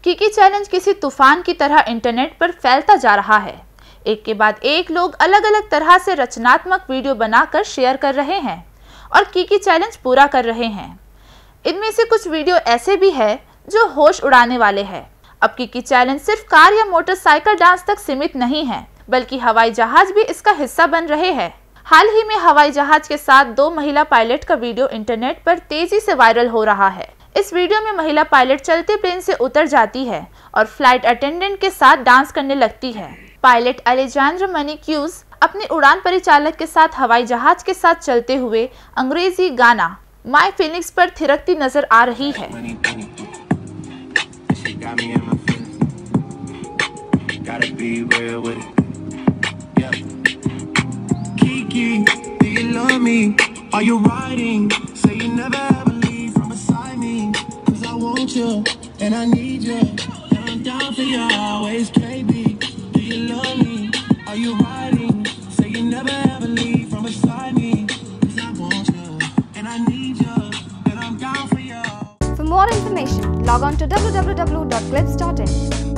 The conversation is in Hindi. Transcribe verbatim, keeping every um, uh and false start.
कीकी चैलेंज किसी तूफान की तरह इंटरनेट पर फैलता जा रहा है। एक के बाद एक लोग अलग अलग तरह से रचनात्मक वीडियो बनाकर शेयर कर रहे हैं और कीकी चैलेंज पूरा कर रहे हैं। इनमें से कुछ वीडियो ऐसे भी है जो होश उड़ाने वाले हैं। अब कीकी चैलेंज सिर्फ कार या मोटरसाइकिल डांस तक सीमित नहीं है, बल्कि हवाई जहाज भी इसका हिस्सा बन रहे हैं। हाल ही में हवाई जहाज के साथ दो महिला पायलट का वीडियो इंटरनेट पर तेजी से वायरल हो रहा है। इस वीडियो में महिला पायलट चलते प्लेन से उतर जाती है और फ्लाइट अटेंडेंट के साथ डांस करने लगती है। पायलट अलेजांद्रो मनिक्यूज अपने उड़ान परिचालक के साथ हवाई जहाज के साथ चलते हुए अंग्रेजी गाना माय फीलिंग्स पर थिरकती नजर आ रही है। And I need you, and I'm down for you always, K B. Do you love me? Are you riding? Say you never ever leave from beside me, 'cause I want you, and I need you, and I'm down for you. For more information, log on to w w w dot clips dot in.